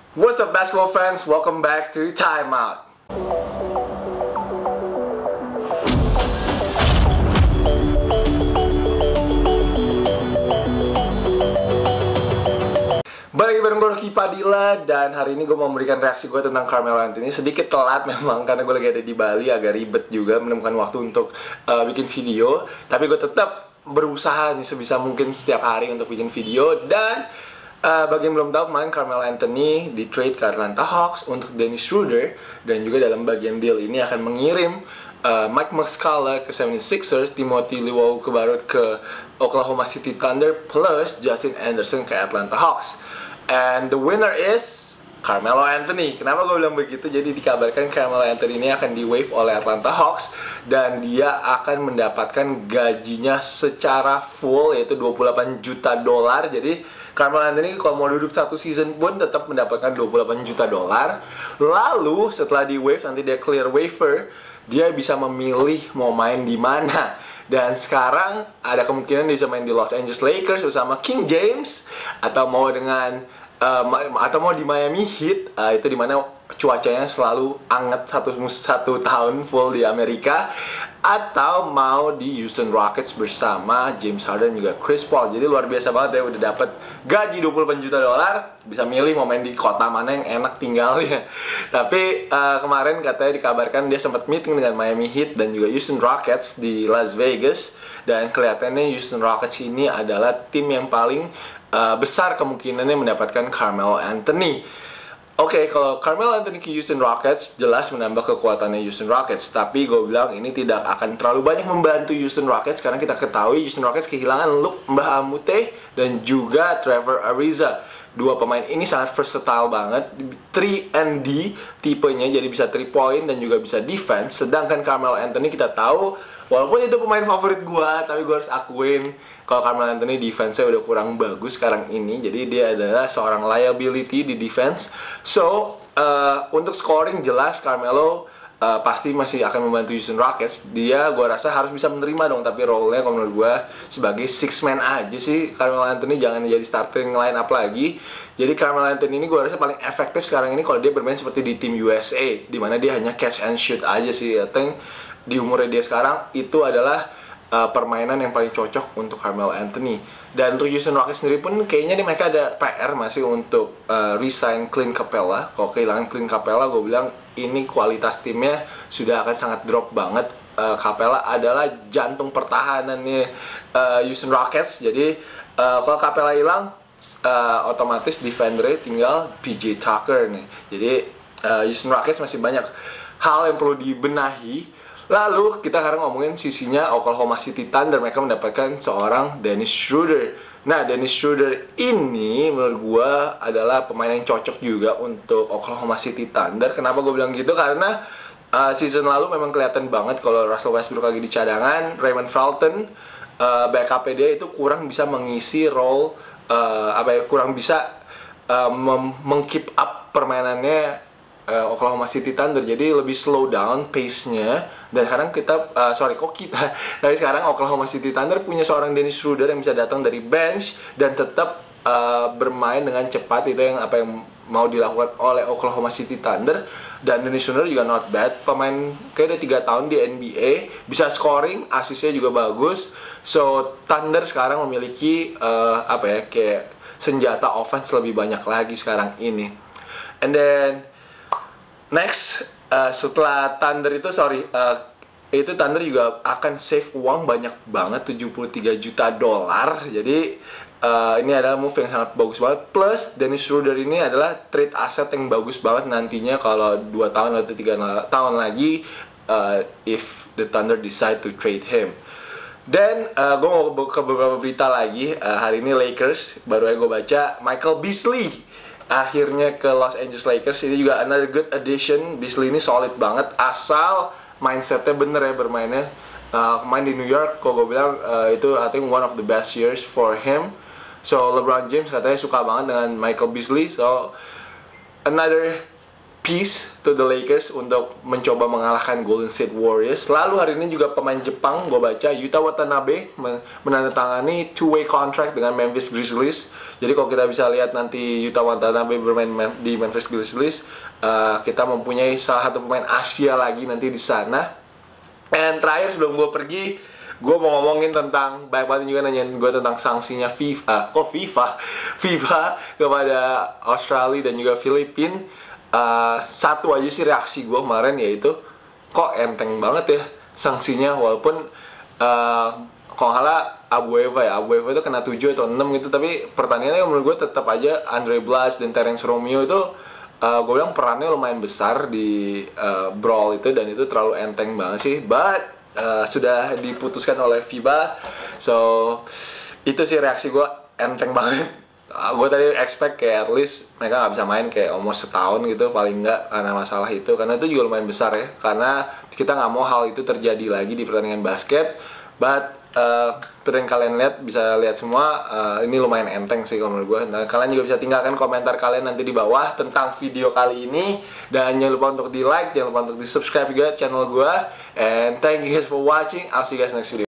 What's up basketball fans, welcome back to Time Out. Balik lagi bareng gue Rocky Padilla, dan hari ini gue mau memberikan reaksi gue tentang Carmelo Anthony. Sedikit telat memang karena gue lagi ada di Bali, agak ribet juga menemukan waktu untuk bikin video. Tapi gue tetap berusaha nih sebisa mungkin setiap hari untuk bikin video. Dan bagi yang belum tahu, kemarin Carmelo Anthony di trade ke Atlanta Hawks untuk Dennis Schroeder, dan juga dalam bagian deal ini akan mengirim Mike Muscala ke 76ers, Timothy Luwawu-Cabarrot ke Oklahoma City Thunder, plus Justin Anderson ke Atlanta Hawks. And the winner is Carmelo Anthony. Kenapa gue bilang begitu? Jadi dikabarkan Carmelo Anthony ini akan di-waive oleh Atlanta Hawks, dan dia akan mendapatkan gajinya secara full, yaitu $28 juta. Jadi Carmelo Anthony kalau mau duduk satu season pun tetap mendapatkan $28 juta. Lalu setelah di-waive, nanti dia clear waiver, dia bisa memilih mau main di mana. Dan sekarang ada kemungkinan dia bisa main di Los Angeles Lakers bersama King James, atau mau dengan atau mau di Miami Heat, itu dimana cuacanya selalu hangat satu tahun full di Amerika, atau mau di Houston Rockets bersama James Harden juga Chris Paul. Jadi luar biasa banget ya, udah dapat gaji $28 juta, bisa milih mau main di kota mana yang enak tinggalnya. Tapi kemarin katanya dikabarkan dia sempat meeting dengan Miami Heat dan juga Houston Rockets di Las Vegas, dan kelihatannya Houston Rockets ini adalah tim yang paling besar kemungkinannya mendapatkan Carmelo Anthony. Oke, kalau Carmelo Anthony ke Houston Rockets jelas menambah kekuatannya Houston Rockets, tapi gue bilang ini tidak akan terlalu banyak membantu Houston Rockets, karena kita ketahui Houston Rockets kehilangan Luke Mbah a Moute dan juga Trevor Ariza. Dua pemain ini sangat versatile banget, 3&D tipenya, jadi bisa 3 point dan juga bisa defense. Sedangkan Carmelo Anthony kita tahu, walaupun itu pemain favorit gua, tapi gua harus akuin kalau Carmelo Anthony defense-nya udah kurang bagus sekarang ini. Jadi dia adalah seorang liability di defense. So, untuk scoring jelas Carmelo pasti masih akan membantu Houston Rockets. Dia gua rasa harus bisa menerima dong, tapi role-nya kalau menurut gua sebagai six man aja sih. Carmelo Anthony jangan jadi starting line up lagi. Jadi Carmelo Anthony ini gua rasa paling efektif sekarang ini kalau dia bermain seperti di tim USA, dimana dia hanya catch and shoot aja sih. I think di umurnya dia sekarang itu adalah permainan yang paling cocok untuk Carmelo Anthony. Dan untuk Houston Rockets sendiri pun kayaknya mereka ada PR masih untuk resign Clint Capella. Kalau kehilangan Clint Capella, gue bilang ini kualitas timnya sudah akan sangat drop banget. Capella adalah jantung pertahanannya Houston Rockets. Jadi kalau Capella hilang, otomatis defendernya tinggal PJ Tucker nih. Jadi Houston Rockets masih banyak hal yang perlu dibenahi. Lalu kita sekarang ngomongin sisinya Oklahoma City Thunder. Mereka mendapatkan seorang Dennis Schroeder. Nah, Dennis Schroeder ini menurut gue adalah pemain yang cocok juga untuk Oklahoma City Thunder. Kenapa gue bilang gitu? Karena season lalu memang kelihatan banget kalau Russell Westbrook lagi di cadangan, Raymond Felton backup dia itu kurang bisa mengisi role, kurang bisa meng-keep up permainannya Oklahoma City Thunder. Jadi lebih slow down pace-nya. Dan sekarang tapi sekarang Oklahoma City Thunder punya seorang Dennis Schroeder yang bisa datang dari bench dan tetap bermain dengan cepat. Itu yang mau dilakukan oleh Oklahoma City Thunder. Dan Dennis Schroeder juga not bad, pemain kayak udah 3 tahun di NBA, bisa scoring, asisnya juga bagus. So Thunder sekarang memiliki kayak senjata offense lebih banyak lagi sekarang ini. And then next, setelah Thunder itu, itu Thunder juga akan save uang banyak banget, $73 juta. Jadi ini adalah move yang sangat bagus banget. Plus Dennis Schroeder ini adalah trade asset yang bagus banget nantinya kalau 2 tahun atau 3 tahun lagi, if the Thunder decide to trade him. Dan gue mau ke beberapa berita lagi. Hari ini Lakers, baru aja gue baca, Michael Beasley akhirnya ke Los Angeles Lakers. Ini juga another good addition. Beasley ini solid banget, asal mindsetnya bener ya bermainnya. Main di New York, kok gue bilang itu I think one of the best years for him. So LeBron James katanya suka banget dengan Michael Beasley. So another piece to the Lakers untuk mencoba mengalahkan Golden State Warriors. Lalu hari ini juga pemain Jepang, gue baca, Yuta Watanabe menandatangani 2-way contract dengan Memphis Grizzlies. Jadi kalau kita bisa lihat nanti Yuta Watanabe bermain di Memphis Grizzlies, kita mempunyai salah satu pemain Asia lagi nanti di sana. Dan terakhir sebelum gue pergi, gue mau ngomongin tentang, banyak banget juga nanyain gue tentang sanksinya FIFA kepada Australia dan juga Filipina. Satu aja sih reaksi gue kemarin, yaitu kok enteng banget ya sanksinya, walaupun kalau nggak salah Abu Eva itu kena 7 atau 6 gitu, tapi pertandingannya menurut gue tetap aja Andre Blas dan Terence Romeo itu gue bilang perannya lumayan besar di brawl itu, dan itu terlalu enteng banget sih, but sudah diputuskan oleh FIBA, so itu sih reaksi gue, enteng banget. Gue tadi expect kayak at least mereka nggak bisa main kayak almost setahun gitu paling nggak, karena masalah itu, karena itu juga lumayan besar ya, karena kita nggak mau hal itu terjadi lagi di pertandingan basket. But seperti yang kalian lihat, bisa lihat semua, ini lumayan enteng sih kalau menurut gue. Nah, kalian juga bisa tinggalkan komentar kalian nanti di bawah tentang video kali ini, dan jangan lupa untuk di like, jangan lupa untuk di subscribe juga channel gue, and thank you guys for watching. I'll see you guys next video.